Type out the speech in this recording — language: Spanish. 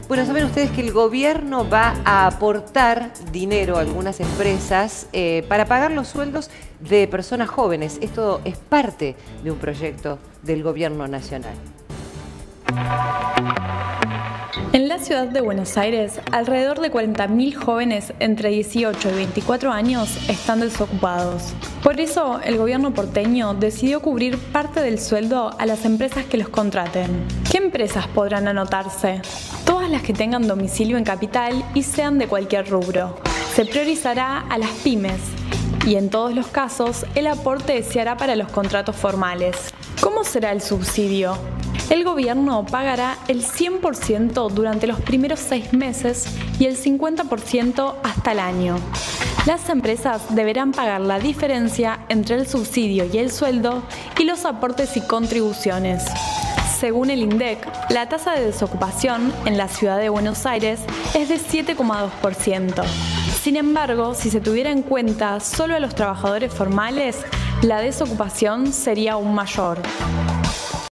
Bueno, saben ustedes que el gobierno va a aportar dinero a algunas empresas para pagar los sueldos de personas jóvenes. Esto es parte de un proyecto del gobierno nacional. En la ciudad de Buenos Aires, alrededor de 40.000 jóvenes entre 18 y 24 años están desocupados. Por eso, el gobierno porteño decidió cubrir parte del sueldo a las empresas que los contraten. ¿Qué empresas podrán anotarse? Todas las que tengan domicilio en capital y sean de cualquier rubro. Se priorizará a las pymes y en todos los casos el aporte se hará para los contratos formales. ¿Cómo será el subsidio? El gobierno pagará el 100% durante los primeros 6 meses y el 50% hasta el año. Las empresas deberán pagar la diferencia entre el subsidio y el sueldo y los aportes y contribuciones. Según el INDEC, la tasa de desocupación en la ciudad de Buenos Aires es de 7,2%. Sin embargo, si se tuviera en cuenta solo a los trabajadores formales, la desocupación sería aún mayor.